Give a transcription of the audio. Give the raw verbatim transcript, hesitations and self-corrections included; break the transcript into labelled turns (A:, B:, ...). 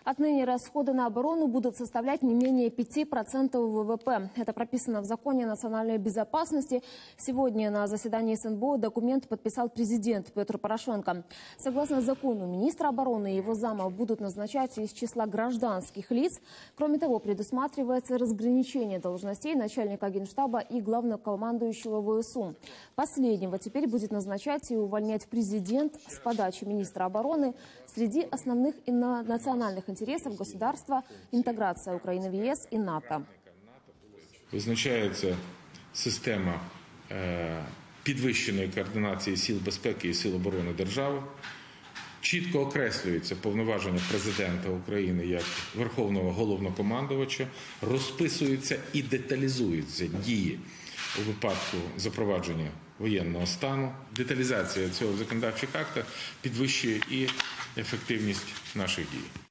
A: Отныне расходы на оборону будут составлять не менее пяти процентов ВВП. Это прописано в законе о национальной безопасности. Сегодня на заседании СНБО документ подписал президент Петр Порошенко. Согласно закону, министра обороны и его замов будут назначать из числа гражданских лиц. Кроме того, предусматривается разграничение должностей начальника Генштаба и главнокомандующего ВСУ. Последнего теперь будет назначать и увольнять президент с подачи министра обороны. Среди основных и национальных интересов государства – інтеграція України в ЄС і НАТО.
B: Визначається система підвищеної координації сил безпеки і сил оборони держави. Чітко окреслюються повноваження президента України як Верховного Головнокомандувача, розписуються і деталізуються дії у випадку запровадження воєнного стану. Деталізація цього в законодавчих актах підвищує і ефективність наших дій.